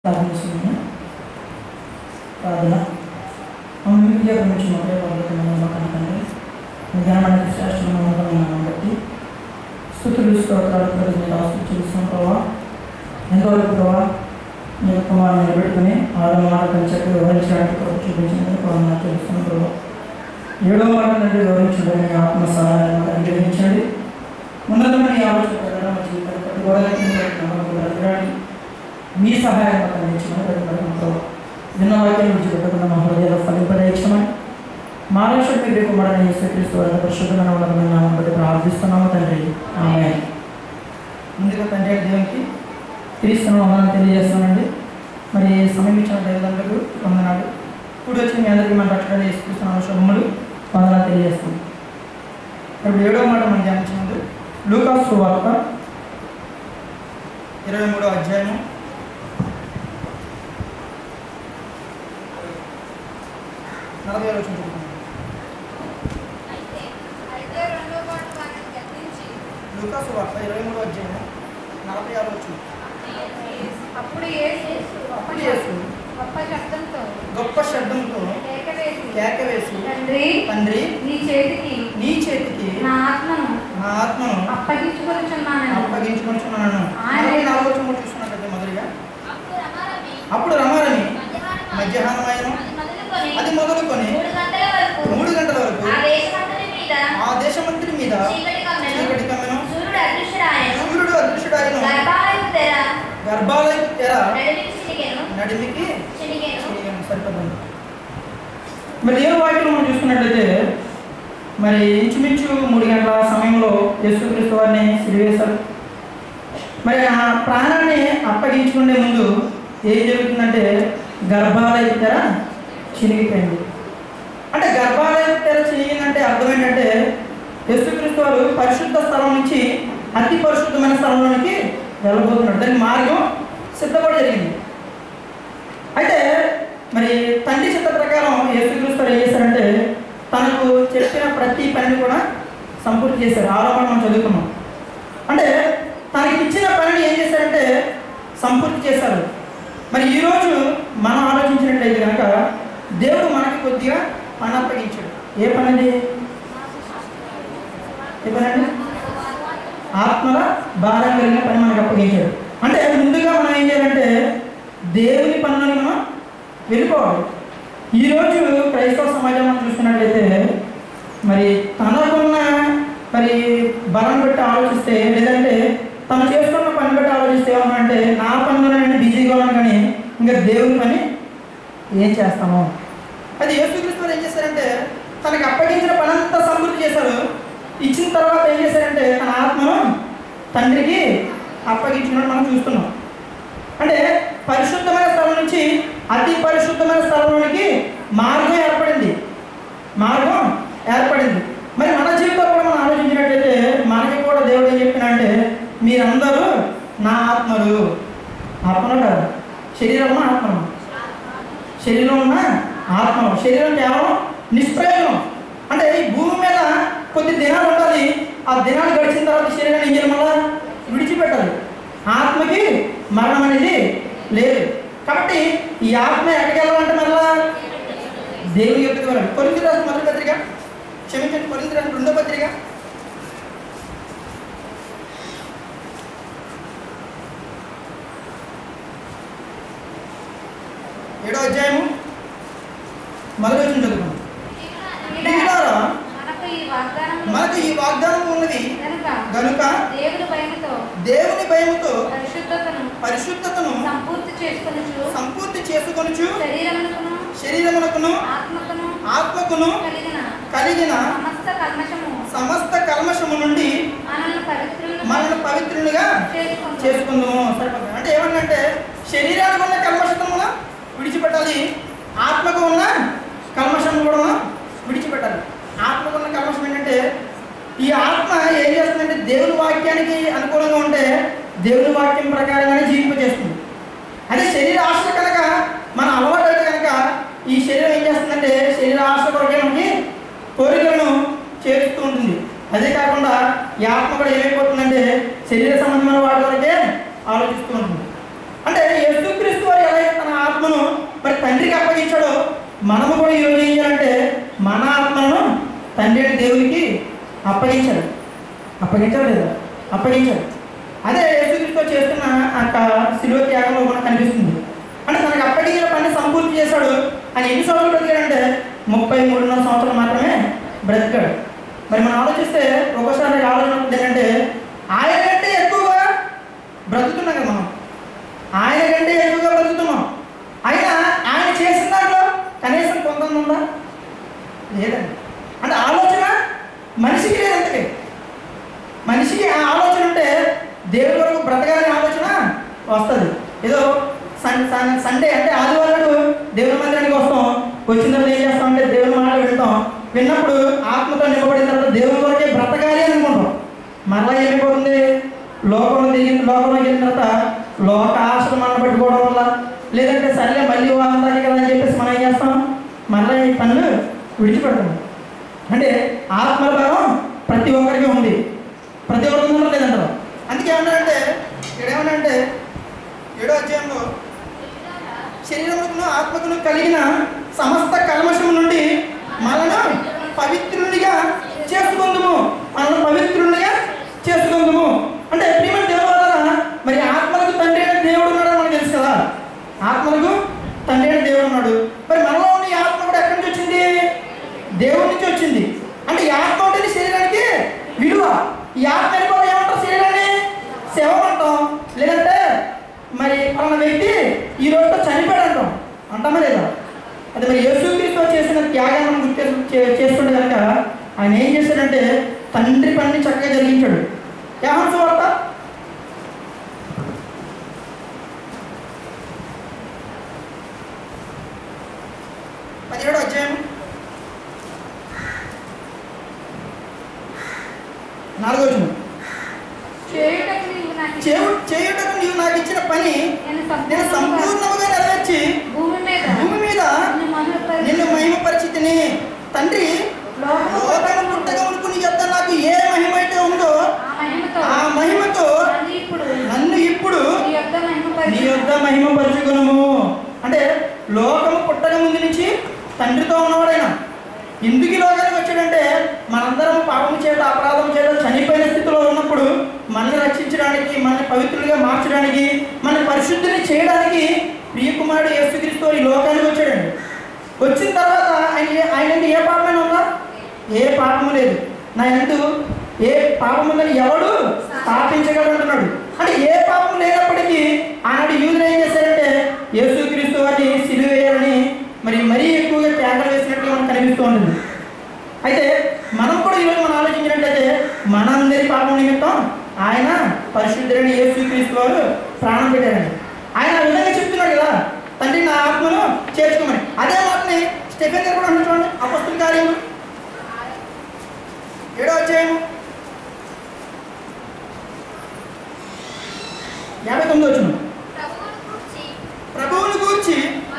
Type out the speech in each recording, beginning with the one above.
ప్రార్థిస్తున్నాను. ప్రార్థన అమ్మిగా గురించి మొదటి పర్వతమైన కనుకండి జ్ఞానానికి శ్రేష్టమైన బట్టి స్థుతులు స్తోత్రాలు చూసిన ప్రభావ ఎంతవరకు ప్రభావ నీ కుమారుని నిలబెట్టుకుని 6వ మాట కంచెకు వివరించడానికి చూపించినందుకు ప్రభావం తెలుస్తున్న ప్రభావ 7వ మాట నుండి వివరించడం ఆత్మ సహాయాన్ని అనుగ్రహించండి. ఉన్నతమైన ఆలోచన ప్రకారం మా జీవితాన్ని పట్టుకోవడానికి మీ సహాయం అందించమని విన్న వాక్యం విడిచిపెట్టకుండా మా హృదయాలు ఫలింపజేయమని మా రక్షకుడు మీ కుమారుడైన యేసుక్రీస్తు వారి పరిశుద్ధమైన ఉన్నతమైన నామమున బట్టి ప్రార్థిస్తున్నాము తండ్రి. ఆమేన్. ముందుగా తండ్రి దేవునికి క్రీస్తును వందనాలు తెలియజేస్తున్నానండి. మరి సమయం ఇచ్చిన దైవదండ్రులకు వందనాలు. ఇప్పుడు వచ్చి మీ అందరికీ మన రక్షకుడైన యేసుక్రీస్తు శుభములు వందనాలు తెలియజేస్తున్నాం. ఇప్పుడు 7వ మాట మనం ధ్యానించినది లూకా సువార్త 23వ అధ్యాయము 40వ వచనం చదువుకుందాం. లూకా సువార్త 23వ అధ్యాయము 46వ వచనం. అప్పుడు యేసు గొప్ప శబ్దంతో కేక వేసి తండ్రి నీ చేతికి నా ఆత్మను అప్పగించుకొనుచున్నాను. చూస్తున్నట్లయితే మొదలుగా అప్పుడు రమారని మధ్యాహ్నమైన అది మొదలుకొని 3 గంటల వరకు ఆ దేశమంతటి మీద చీకటి కమ్మెను. సూర్యుడు అదృశ్యుడాయెను. గర్భాలయపు తెర నడిమికి సరిపడింది. మరి ఏ వాక్యం మనం చూసుకున్నట్లయితే మరి ఇంచుమించు 3 గంటల సమయంలో యేసుక్రీస్తు వారిని సిలువేశారు. మరి ఆ ప్రాణాన్ని అప్పగించుకునే ముందు ఏం జరుగుతుందంటే గర్భాలయపు తెర చినిగిపోయింది. అంటే గర్భాలయపు తెర చినిగిందంటే అర్థం ఏంటంటే యేసుక్రీస్తు వారు పరిశుద్ధ స్థలం నుంచి అతి పరిశుద్ధమైన స్థలంలోనికి వెళ్ళబోతున్నాడు. దాని మార్గం సిద్ధపడి జరిగింది. అయితే మరి తండ్రి చిత్త ప్రకారం యేసుక్రీస్తు ఏం చేశారంటే తనకు చెప్పిన ప్రతి పనిని కూడా సంపూర్తి చేశారు. ఆరోపణ మనం చదువుకున్నాం. అంటే తనకి ఇచ్చిన పనిని ఏం చేశారంటే సంపూర్తి చేశారు. మరి ఈరోజు మనం ఆలోచించినట్లయితే కనుక దేవుడు మనకి కొద్దిగా పని అప్పగించాడు. ఏ పని? ఏ పని అండి? ఆత్మల భారం కలిగిన పని మనకు అప్పగించాడు. అంటే ముందుగా మనం ఏం చేయాలంటే దేవుని పనులను మనం వెళ్ళిపోవాలి. ఈరోజు క్రైస్తవ సమాజం మనం చూస్తున్నట్లయితే మరి తనకున్న మరి బలం బట్టి ఆలోచిస్తే లేదంటే తను చేసుకున్న పని బట్టి ఆలోచిస్తే ఏమన్నంటే నా పనులను నేను బిజీగా ఉన్నాను కానీ ఇంకా దేవుని పని ఏం చేస్తాము. అది యేసుక్రీస్తు ఏం చేశారంటే తనకి అప్పగించిన పని అంతా సమృద్ధి చేశారు. ఇచ్చిన తర్వాత ఏం చేశారంటే తన ఆత్మను తండ్రికి అప్పగించినట్టు మనం చూస్తున్నాం. అంటే పరిశుద్ధమైన స్థలం నుంచి అతి పరిశుద్ధమైన స్థలంలోనికి మార్గం ఏర్పడింది. మరి మన జీవితంలో కూడా మనం ఆలోచించినట్లయితే మనకి కూడా దేవుడు ఏం చెప్పినంటే మీరందరూ నా ఆత్మలు. ఆత్మలు కాదు, శరీరం ఆత్మను. శరీరం ఉన్న ఆత్మ. శరీరం కేవలం నిష్ప్రయోజనం. అంటే ఈ భూమి మీద కొద్ది దినాలు ఉండాలి. ఆ దినాలు గడిచిన తర్వాత శరీరాన్ని ఏం చేయాలి? మళ్ళా విడిచిపెట్టాలి. ఆత్మకి మరణం అనేది లేదు. కాబట్టి ఈ ఆత్మ ఎక్కడికి వెళ్ళాలంటే మళ్ళా దేవుని యొక్కకు వెళ్ళాలి. కొరింథీయులకు రాసిన మొదటి పత్రిక, క్షమించండి, కొరింథీయులకు రాసిన 2వ పత్రిక 7వ అధ్యాయము 1వ వచనం చదువుకుందాం. మనకు ఈ వాగ్దానం ఉన్నది గనుక దేవుని భయముతో పరిశుద్ధతను సంపూర్తి చేసుకొనుచు శరీరమునకును ఆత్మకును కలిగిన సమస్త కల్మషము నుండి మనల్ని పవిత్రులుగా చేసుకుందాము. సరిపోతుంది. అంటే ఏమన్నంటే శరీరానికి ఉన్న కల్మషతను మనం విడిచిపెట్టాలి. ఆత్మకు ఉన్న కల్మషం కూడా మనం విడిచిపెట్టాలి. ఆత్మకు ఉన్న కల్మషం ఏంటంటే ఈ ఆత్మ ఏం చేస్తుందంటే దేవుని వాక్యానికి అనుకూలంగా ఉంటే దేవుని వాక్యం ప్రకారంగానే జీవింపజేస్తుంది. అదే శరీర ఆశ కనుక మన అలవాటు అయితే కనుక ఈ శరీరం ఏం చేస్తుందంటే శరీర ఆశ కొరకే మనకి కోరికలను చేరుస్తూ ఉంటుంది. అదే కాకుండా ఈ ఆత్మ కూడా ఏమైపోతుందంటే శరీర సంబంధమైన వాటి వరకే ఆలోచిస్తూ ఉంటుంది. అంటే యేసుక్రీస్తు వారు ఎలా తండ్రికి అప్పగించాడో మనము కూడా ఈరోజు ఏం చేయాలంటే మన ఆత్మలను తండ్రి దేవునికి అప్పగించాడు. అప్పగించాడు లేదా? అప్పగించాడు. అదే యేసుక్రీస్తు చేస్తున్న శిలువ త్యాగంలో మనకు కనిపిస్తుంది. అంటే తనకు అప్పగించిన పని సంపూర్తి చేశాడు. ఆయన ఎన్ని సంవత్సరాలు బ్రతికాడంటే 33.5 సంవత్సరాలు మాత్రమే బ్రతికాడు. మరి మనం ఆలోచిస్తే ఒక్కోసారి ఆలోచన ఏంటంటే ఆయన కంటే ఎక్కువగా బ్రతుకుతున్నాం కదా మనం. ఆయన కంటే ఎక్కువగా బ్రతుకుతున్నాం. అయినా ఆయన చేసిన దాంట్లో కనీసం కొంత ఉందా? లేదండి. అంటే ఆలోచన మనిషికి లేదంతకే. మనిషికి ఆ ఆలోచన ఉంటే దేవుడి వరకు బ్రతకాలనే ఆలోచన వస్తుంది. ఏదో సండే అంటే ఆదివారం దేవుని మందిరానికి వస్తాం. వచ్చిన తర్వాత ఏం చేస్తామంటే దేవుని మాట వింటాం. విన్నప్పుడు ఆత్మతో నింపబడిన తర్వాత దేవుని వరకే బ్రతకాలి అనుకుంటాం. మరలా ఏమైపోతుంది? లోకంలోకి వెళ్ళిన తర్వాత లోక ఆశ్రమాన్ని పెట్టుకోవడం వల్ల, లేదంటే సర్లే మళ్ళీ వాళ్ళకి కదా అని చెప్పేసి మనం ఏం చేస్తాం? మరలా ఈ పనులు విడిచిపెడతాం. అంటే ఆత్మల భావం ప్రతి ఒక్కరికి ఉంది. ప్రతి ఒక్కరికి ఉందో లేదంటారు. అందుకే ఏమన్నాడంటే ఇక్కడేమన్నాడంటే 7వ అధ్యాయంలో శరీరమును ఆత్మకును కలిగిన సమస్త కల్మషము నుండి మనను పవిత్రునిగా చేసుకుందుము. మనల్ని పవిత్రునిగా చేసుకుందుము అంటే ప్రియమైన దేవుని వల్ల మరి ఆత్మలకు తండ్రి అయిన దేవుడు ఉన్నాడు మనకు తెలుసు కదా. ఆత్మలకు తండ్రి అయిన దేవుడు ఉన్నాడు. మరి మనలో ఉన్న ఈ ఆత్మ కూడా ఎక్కడి నుంచి వచ్చింది? దేవుడి నుంచి వచ్చింది. అంటే ఈ ఆత్మ ఉంటుంది శరీరానికి విలువ. ఈ ఆత్మ వెళ్ళిపోతే ఏమంటారు? శరీరాన్ని శవం అంటాం. లేదంటే మరి పలానా వ్యక్తి ఈ రోజుతో చనిపోయాడు అంటాం. అంటామా లేదా? అది మరి యేసుక్రీస్తు చేసిన త్యాగాన్ని గుర్తు చేస్తుంటే కనుక ఆయన ఏం చేశాడంటే తండ్రి పనిని చక్కగా జరిగించాడు. యోహాను సువార్త 17వ అధ్యాయం 4వ వచనం. చేయుటకు నీవు నాకు ఇచ్చిన పని నేను సంపూర్ణముగా నెరవేర్చి భూమి మీద నిన్ను మహిమపరిచితిని. తండ్రి లోకము పుట్టగా మునుపు నీ యొద్ద నాకు ఏ మహిమ అయితే ఉందో ఆ మహిమతో నన్ను ఇప్పుడు నీ యొద్ద మహిమపరచుకొనుము. అంటే లోకము పుట్టక ముందు నుంచి తండ్రితో ఉన్నవాడైనా ఎందుకు ఈ లోకానికి వచ్చాడంటే మనందరం పాపం చేత అపరాధం చేత చనిపోయిన స్థితిలో ఉన్నప్పుడు మనల్ని రక్షించడానికి, మనల్ని పవిత్రులుగా మార్చడానికి, మన పరిశుద్ధిని చేయడానికి ప్రియకుమారుడు యేసుక్రీస్తు ఈ లోకానికి వచ్చాడండి. వచ్చిన తర్వాత ఆయన ఏ పాపమైనా ఉందా? ఏ పాపము లేదు. నా యందు ఏ పాపం ఉందని ఎవడు స్థాపించగలుగుతున్నాడు? అంటే ఏ పాపం లేనప్పటికీ ఆనాడు యూదులు ఏం చేశారంటే యేసుక్రీస్తు వారిని సిలువ వేయాలని మరీ ఎక్కువగా త్యాగాలు వేసినట్టుగా మనకు కనిపిస్తూ ఉంటుంది. అయితే మనం కూడా ఈరోజు మనం ఆలోచించినట్లయితే మనందరి పాపం నిమిత్తం ఆయన పరిశుద్ధుడైన యేసుక్రీస్తు వారు ప్రాణం పెట్టారండి. ఆయన ఆ విధంగా చెప్తున్నాడు కదా, తండ్రి నా ఆత్మను చేర్చుకోమని. అదే మాటని స్టెఫెన్ గారు కూడా అన్నారు చూడండి. అపొస్తలుల కార్యములు 7వ అధ్యాయం 59వ వచనం. ప్రభువుని గూర్చి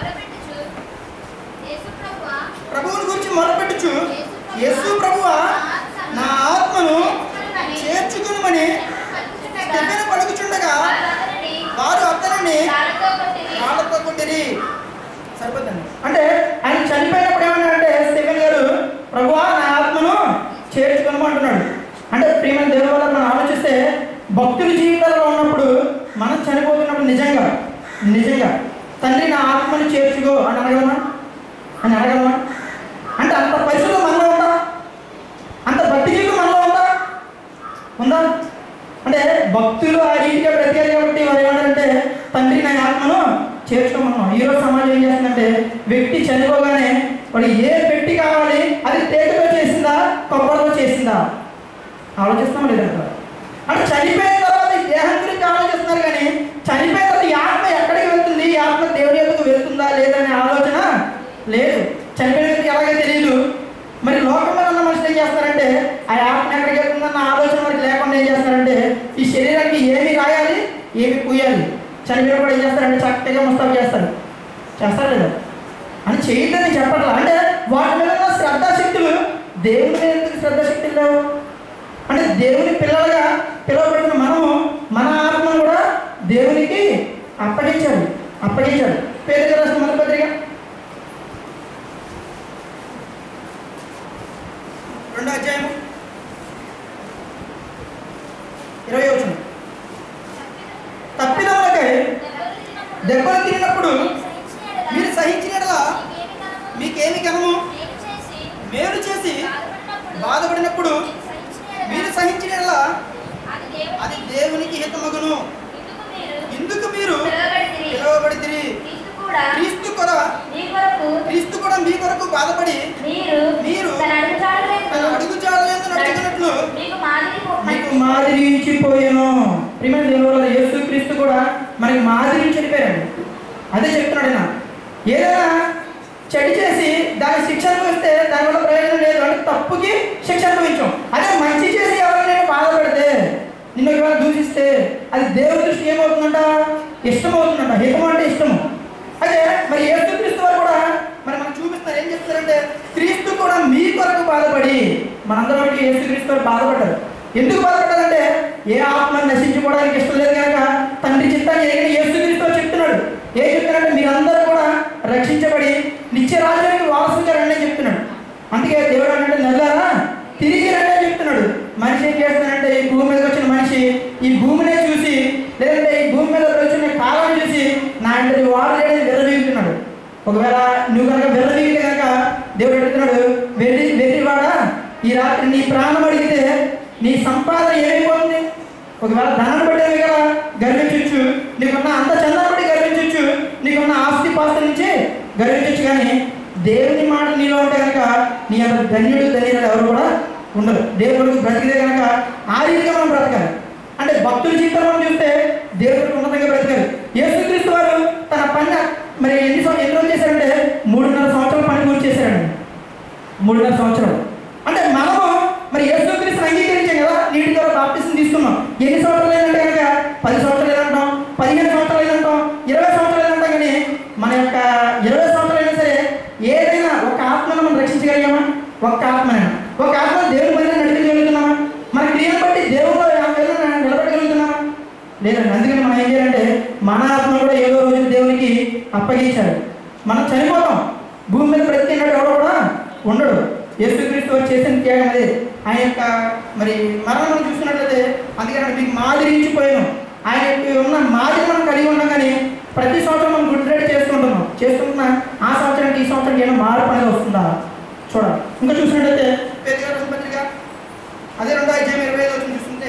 మొరపెట్టుచు యేసు ప్రభువా నా ఆత్మను చేర్చుకొనుమని స్టెఫెను పలుకుచుండగా వారు అతనిని రాళ్లతో కొట్టిరి. సరిపోతుంది. అంటే ఆయన చనిపోయినప్పుడు ఏమన్నాడంటే స్టెఫెన్ గారు ప్రభువా నా ఆత్మను చేర్చుకొను అంటున్నాడు. అంటే ప్రియమైన దేవుని వల్ల మనం ఆలోచిస్తే భక్తుల జీవితాల్లో ఉన్నప్పుడు మనం చనిపోతున్నప్పుడు నిజంగా తండ్రి నా ఆత్మను చేర్చుకో అని అడగలమా? అంటే అంత పరిస్థితులు మనలో ఉందా? అంత భక్తి జీవితం మనలో ఉందా? అంటే భక్తులు ఆ రీతిగా బ్రతికారు కాబట్టి వారు ఏమంటారంటే తండ్రి నా ఆత్మను చేర్చుకోమన్నాం. ఈరోజు సమాజం ఏం చేస్తుందంటే వ్యక్తి చనిపోగానే వాడు ఏ పెట్టి కావాలి, అది తేటతో చేసిందా కొబ్బరితో చేసిందా ఆలోచిస్తాం లేదంటారు. అంటే చనిపోయిన తర్వాత ఈ దేహం గురించి ఆలోచిస్తున్నారు కానీ చనిపోయిన తర్వాత ఈ ఆత్మ ఎక్కడికి వెళ్తుంది, ఈ ఆత్మ దేవుడి యొద్దకు వెళ్తుందా లేదనే ఆలోచన లేదు. చనిపోయిన వ్యక్తి ఎలాగే తెలియదు. మరి లోకం మీద ఉన్న మనుషులు ఏం చేస్తారంటే ఆ ఆత్మ ఎక్కడికి వెళ్తుందన్న ఆలోచన మనకి లేకుండా ఏం చేస్తారంటే ఈ శరీరానికి ఏమి రాయాలి, ఏమి పూయాలి, చనిపోయిన కూడా ఏం చేస్తారంటే చక్కగా ముస్తాబు చేస్తారు లేదా అని చేయొద్దని చెప్పట్లా. అంటే వాటి మీద ఉన్న శ్రద్ధాశక్తులు దేవుని మీద ఎందుకు శ్రద్ధాశక్తులు లేవు? అంటే దేవుని పిల్లలుగా పిలువబడిన మనము మన ఆత్మను కూడా దేవునికి అప్పగించాలి. పేదరిక రాసిన మొదటి పత్రిక తిరిగినప్పుడు మీరు సహించిన యెడల మీకేమి ఘనము? మేలు చేసి బాధపడినప్పుడు మీరు సహించిన యెడల అది దేవునికి హితమగును. ఇందుకు మీరు పిలువబడితిరి. క్రీస్తు కూడా మీ కొరకు బాధపడి మీరు తన అడుగుజాడలందు నడుచుకున్నట్లు మీకు మాదిరి ఇచ్చిపోయాను. ప్రియమైన దేవుని వల్ల యేసుక్రీస్తు కూడా మనకి మాదిరి చెప్పారండి. అదే చెప్తున్నాడు ఆయన. ఏదైనా చెడు చేసి దాని శిక్ష అనుభవిస్తే దానివల్ల ప్రయోజనం లేదు అంటే తప్పుకి శిక్ష అనుభవించాం. అదే మంచి చేసి ఎవరైనా బాధ పెడితే నిన్ను ఎవరైనా దూషిస్తే అది దేవుడి దృష్టి ఏమవుతుందంట? ఇష్టం అవుతుందంట. హితం అంటే ఇష్టము. అదే మరి యేసుక్రీస్తు వారు కూడా మరి మనకు చూపిస్తారు. ఏం చెప్తారంటే క్రీస్తు కూడా మీ కొరకు బాధపడి, మనందరం యేసుక్రీస్తు వారు బాధపడ్డారు. ఎందుకు బాధపడ్డారంటే ఏ ఆత్మ నశించుకోవడానికి ఇష్టం లేదు కనుక తండ్రి చిత్తాన్ని ఎరిగిన యేసుక్రీస్తు వారు చెప్తున్నాడు. ఏం చెప్తున్నాడంటే మీరందరూ కూడా రక్షించబడి నిత్య రాజ్యానికి వారసుగా రండి అని చెప్తున్నాడు. అందుకే దేవుడు అంటే నల్లారా తిరిగి రండి అని చెప్తున్నాడు. మనిషి ఏం చేస్తున్నాడంటే ఈ భూమి మీదకి వచ్చిన మనిషి ఈ భూమినే చూసి, లేదంటే ఈ భూమి మీద వచ్చిన కాలాన్ని చూసి నా అంటే వాడు లేడని విర్రవీగుతున్నాడు. ఒకవేళ నువ్వు కనుక విర్రవీగితే కనుక దేవుడు అడుగుతున్నాడు, వెర్రివాడా ఈ రాత్రి నీ ప్రాణం అడిగితే నీ సంపాదన ఏమైపోతుంది? ఒకవేళ ధనం పడేవి కదా గర్వించవచ్చు, నీకున్న అంత చందాన్ని బట్టి గర్వించవచ్చు, నీకున్న ఆస్తి పాస్తుల నుంచి గర్వించవచ్చు. కానీ దేవుని మాట నీలో ఉంటే కనుక నీ అంత ధన్యుడు ధన్యుడు ఎవరు కూడా ఉండరు. దేవుడికి బ్రతికితే కనుక ఆ రీతిగా మనం బ్రతకాలి. అంటే భక్తుల జీవితం మనం చూస్తే దేవుడికి ఉన్నతంగా బ్రతికారు. యేసుక్రీస్తు వారు తన పని మరి ఎన్ని రోజులు చేశారంటే 3.5 సంవత్సరాలు పని పూర్తి చేశారండి. 3.5 సంవత్సరాలు అంటే మనము మరి యేసుక్రీస్తుని అంగీకరించాం కదా, నీటి ద్వారా బాప్టిజం తీసుకున్నాం. ఎన్ని సంవత్సరాలు ఏంటంటే కనుక 10 సంవత్సరాలు ఏదంటాం, 15 సంవత్సరాలు ఏదంటాం, 20 సంవత్సరాలు ఏదంటాం. కానీ మన యొక్క 20 సంవత్సరాలు అయినా సరే ఏదైనా ఒక ఆత్మను మనం రక్షించగలిగామా? ఒక్క ఆత్మనైనా ఒక ఆత్మ దేవుని పైన నడిపించగలుగుతున్నామా? మన క్రియను బట్టి దేవుడు నిలబెట్టగలుగుతున్నామా? లేదండి. అందుకని మనం ఏం చేయాలంటే మన ఆత్మ కూడా ఏదో రోజు దేవునికి అప్పగించాలి. మనం చనిపోతాం. భూమి మీద బ్రతికినట్టు ఎవడో కూడా ఉండడు. యేసుక్రీస్తు చేసిన త్యాగం అదే. ఆయన యొక్క మరి మరణం చూసుకున్నట్లయితే అందుకని మీకు మాదిరించిపోయాను. ఆయన ఉన్న మాదిరి మనం కలిగి ఉన్నాం. కానీ ప్రతి సంవత్సరం మనం గుడ్ రైడ్ చేసుకుంటున్నా ఆ సంవత్సరానికి ఈ సంవత్సరానికి ఏమైనా మార్పు అనేది వస్తుందా చూడాలి. ఇంకా చూసినట్లయితే పత్రిక అదే 2:25 చూస్తుంటే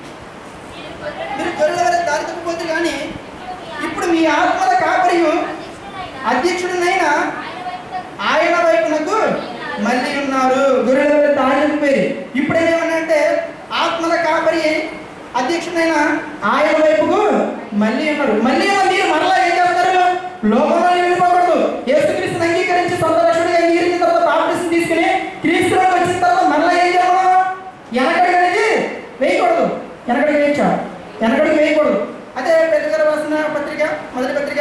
మీరు గొర్రెల దారి తప్పిపోతే కానీ ఇప్పుడు మీ ఆత్మల కాపరియు అధ్యక్షుడినైనా ఆయన వైపునకు మళ్ళీ ఉన్నారు. గొర్రెల దారి తప్పిపోయి ఇప్పుడు ఏమనంటే ఆత్మల కాపరి అధ్యక్షుడైన ఆయన వైపుకు మళ్ళీ ఉన్నారు. మళ్ళీ మీరు మరలా ఏం చేస్తారు? లోకంలో వెళ్ళిపోకూడదు. యేసుక్రీస్తుని అంగీకరించి సొంత రక్షకుడిగా అంగీకరించిన తర్వాత బాప్టిజం తీసుకుని క్రీస్తులోకి వచ్చిన తర్వాత మరలా ఏం చేయాలి? వెనకడికి అనేది వేయకూడదు. వెనకడికి వేయకూడదు. అదే పెద్దగారు రాసిన పత్రిక మొదటి పత్రిక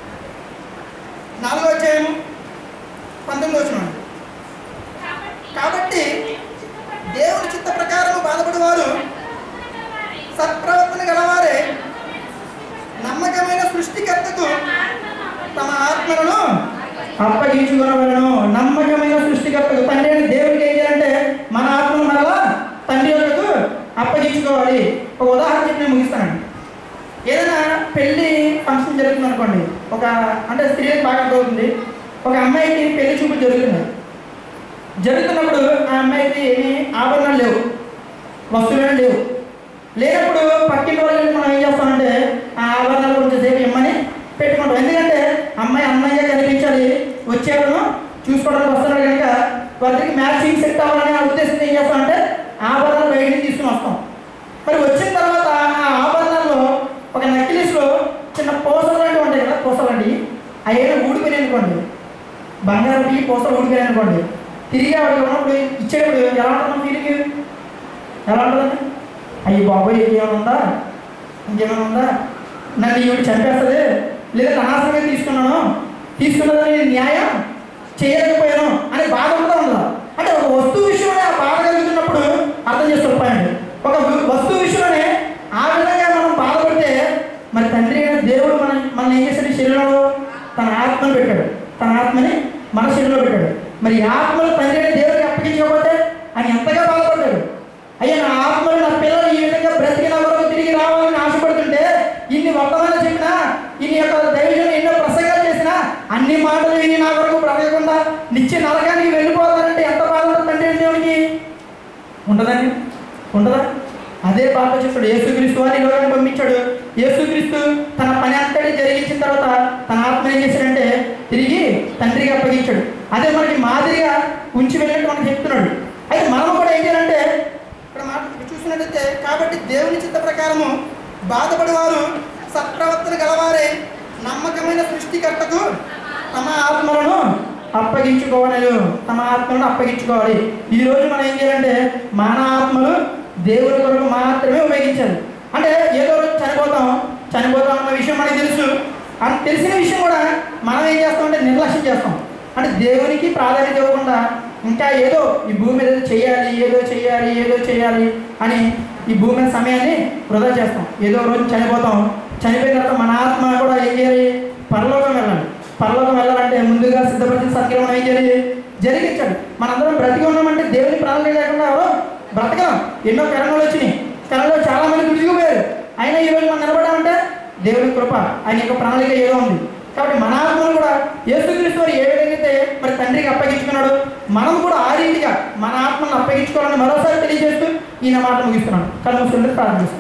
4వ అధ్యాయము 19వ వచనం. కాబట్టి దేవుని చిత్త ప్రకారం బాధపడేవారు సత్ప్రవర్తన గలవారే నమ్మకమైన సృష్టికర్తకు తమ ఆత్మలను అప్పగించుకునవలను. నమ్మకమైన సృష్టికర్తకు తండ్రి అని దేవుడికి ఏం చేయాలంటే మన ఆత్మను మరలా తండ్రి యొక్కకు అప్పగించుకోవాలి. ఒక ఉదాహరణ చెప్పి నేను ముగిస్తానండి. ఏదైనా పెళ్లి ఫంక్షన్ జరుగుతుంది అనుకోండి, ఒక అంటే స్త్రీలకు బాగా అర్థమవుతుంది. ఒక అమ్మాయికి పెళ్లి చూపులు జరుగుతున్నప్పుడు ఆ అమ్మాయికి ఏమీ ఆభరణాలు లేవు, వస్తువులు లేనప్పుడు పక్కింటి వాళ్ళకి మనం ఏం చేస్తామంటే ఆ ఆభరణాలు కొంచెం సేపు ఇమ్మని పెట్టుకుంటాం. ఎందుకంటే అమ్మాయి అందంగా కనిపించాలి, వచ్చేవాళ్ళను చూసుకోవడానికి వస్తున్నాడు కనుక వాటికి మ్యాచింగ్ సెట్ అవ్వాలనే ఉద్దేశంతో ఏం చేస్తామంటే ఆభరణాలు బయటికి తీసుకుని వస్తాం. మరి వచ్చిన తర్వాత ఆ ఆభరణాల్లో ఒక నెక్లెస్లో చిన్న పూసలు లాంటివి ఉంటాయి కదా, పూసలు లాంటివి అవి ఏమైనా ఊడిపోయినాయి అనుకోండి, బంగారం పూసలు ఊడిపోయినాయి అనుకోండి, తిరిగి వాడికి ఉన్నప్పుడు ఇచ్చేటప్పుడు ఎలా ఉంటుందో ఫీలింగ్ ఎలా ఉంటుందండి? అయ్యి బాబోయ్ ఇంకేమైనా ఉందా, నన్ను ఈవిడ చంపేస్తుంది, లేదా అనవసరంగా తీసుకున్నదని న్యాయం చేయలేకపోయాను అని బాధ కూడా ఉందా? అంటే ఒక వస్తువు విషయంలో ఆ బాధ కలుగుతున్నప్పుడు అర్థం చేసుకోకపోయండి. ఒక వస్తువు విషయంలోనే ఆ విధంగా మనం బాధపడితే మరి తండ్రి అయిన దేవుడు మనం ఏం చేశాడు? శరీరంలో తన ఆత్మను పెట్టాడు, తన ఆత్మని మన శరీరంలో పెట్టాడు. మరి ఆత్మలు తండ్రి అయిన దేవుడికి అప్పగించకపోతే ఆయన ఎంతగా బాధపడ్డాడు. అయ్యా నా ఆత్మలు నా పిల్లలు ఈ విధంగా బ్రతికిన వరకు తిరిగి రావాలని ఆశపడుతుంటే ఇన్ని వర్తమానం చెప్పినా ఇన్ని యొక్క దైవజనం ఎన్నో అన్ని మాటలు విని నా వరకు బ్రతకకుండా నిత్య నరకానికి వెళ్ళిపోతారంటే ఎంత బాధ ఉంటుంది దేవునికి? ఉంటుందండి? ఉంటుందా? అదే పాప చెప్పాడు. యేసుక్రీస్తు వారి లోకాన్ని పంపించాడు. యేసుక్రీస్తు తన పని అంతటి జరిగించిన తర్వాత తన ఆత్మ ఏం చేశాడంటే తిరిగి తండ్రికి అప్పగించాడు. అదే మనకి మాదిరిగా ఉంచి వెళ్ళినట్టు మనకు చెప్తున్నాడు. అయితే మనం కూడా ఏం చేయాలంటే ఇక్కడ మాట చూసినట్టయితే, కాబట్టి దేవుని చిత్త ప్రకారము బాధపడేవారు సత్ప్రవర్తన గలవారే నమ్మకమైన సృష్టికర్తకు తమ ఆత్మలను అప్పగించుకోవాలి. తమ ఆత్మలను అప్పగించుకోవాలి. ఈరోజు మనం ఏం చేయాలంటే మన ఆత్మలు దేవుని కొరకు మాత్రమే ఉపయోగించాలి. అంటే ఏదో రోజు చనిపోతాం అన్న విషయం మనకు తెలుసు. అని తెలిసిన విషయం కూడా మనం ఏం చేస్తామంటే నిర్లక్ష్యం చేస్తాం. అంటే దేవునికి ప్రాధాన్యత ఇవ్వకుండా ఇంకా ఏదో ఈ భూమి మీద ఏదో చేయాలి అని ఈ భూమి మీద సమయాన్ని వృధా చేస్తాం. ఏదో రోజు చనిపోయిన తర్వాత మన ఆత్మ కూడా ఏం చేయాలి? పరలోకం వెళ్ళాలంటే ముందుగా సిద్ధపరిచిన సత్క్రమం ఏం చేయాలి? జరిగించాలి. మనందరం బ్రతికి ఉన్నామంటే దేవుని ప్రాణాలు లేకుండా ఎవరో బ్రతకం. ఎన్నో కరణాలు వచ్చినాయి. కరణలో చాలా మంది విడిచిపోయారు. అయినా ఈరోజు మనం నిలబడాలంటే దేవుని కృప, ఆయన యొక్క ప్రణాళిక ఏదో ఉంది. కాబట్టి మన ఆత్మను కూడా యేసుక్రీస్తు వారు ఏ విధంగా అయితే మరి తండ్రికి అప్పగించుకున్నాడు, మనం కూడా ఆ రీతిగా మన ఆత్మను అప్పగించుకోవాలని మరోసారి తెలియజేస్తూ ఈయన మాట ముగిస్తున్నాను. కళ్ళు మూసుకుంటే ప్రారంభిస్తాం.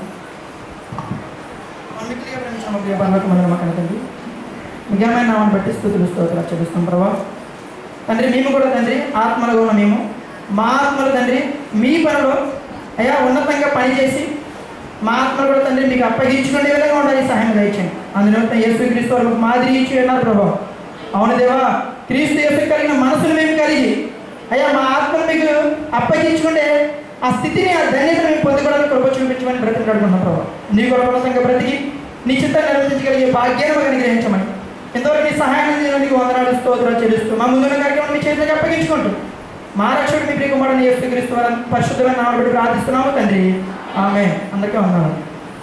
నిజమైన నామని బట్టి స్తుతులు స్తోత్రాలు చెల్లిస్తాం ప్రభా. తండ్రి, మేము కూడా తండ్రి ఆత్మలుగా ఉన్న మేము, మా ఆత్మలు తండ్రి మీ పనిలో అయ్యా ఉన్నతంగా పనిచేసి మా ఆత్మలు కూడా తండ్రి మీకు అప్పగించుకునే విధంగా ఉండాలి. సహాయం దయచేయండి. అందులో యేసుక్రీస్తు వారు మాదిరి ఇచ్చి ఉన్నారు ప్రభా. అవును దేవా, క్రీస్తు యేసు కలిగిన మనసును మేము కలిగి అయ్యా మా ఆత్మను మీకు అప్పగించుకుంటే ఆ స్థితిని, ఆ ధన్యత మేము పొందుకోవడానికి కృప చూపించమని బ్రతికాడుకున్నాం ప్రభావ. నీ కొరకంగా బ్రతికి నీ చిత్తాన్ని నిర్వహించగలిగే భాగ్యాన్ని మాకు అనుగ్రహించమని ఎంతవరకు నీ సహాయాన్ని నీకు వందనాలు స్తోత్రాలు చెల్లిస్తూ మా ముందున్న కార్యక్రమం మీ చేతికి అప్పగించుకుంటూ మా రక్షకుడు మీ ప్రియకుమారుని యేసుక్రీస్తు వారి పరిశుద్ధమైన నామమున బట్టి ప్రార్థిస్తున్నాము తండ్రి. ఆమేన్. అందరికీ వందనాలు.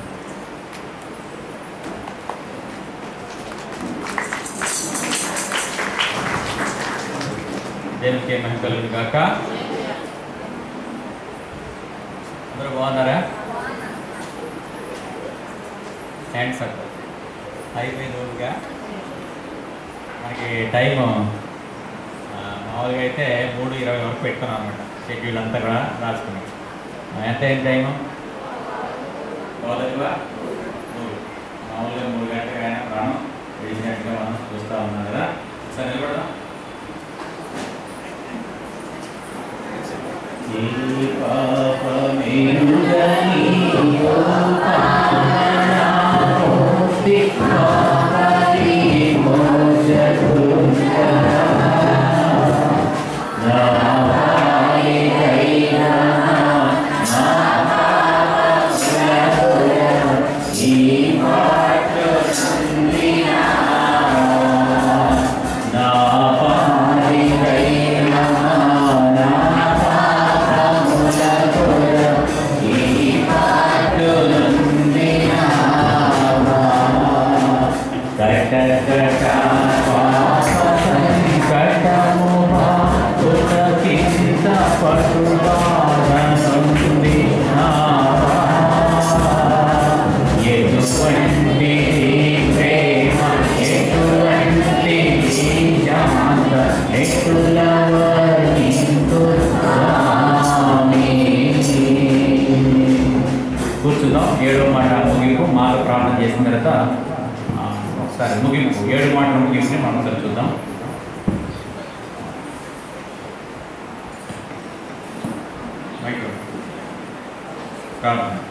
దేవునికి మహిమ కలుగును గాక. అందరూ బాగున్నారా? థ్యాంక్స్ అక్క. అయిపోయింది రోజుగా మనకి టైం మామూలుగా అయితే 3:20 వరకు పెట్టుకున్నాం అనమాట. షెడ్యూల్ అంతా రాసుకున్నాం. ఎంత అయింది టైము? మామూలుగా 3 గంటలుగా అయినా ప్రాణం వేసినట్టుగా మనం చూస్తూ ఉన్నాం కదా. సరే నిలబడదాం. కూర్చుందాం. 7వ మాట ముగింపు మాలో ప్రార్థన చేసిన తర్వాత ఒకసారి ముగింపు 7 మాటల ముగింపుని మనం ఒకసారి చూద్దాం. ప్రార్థన.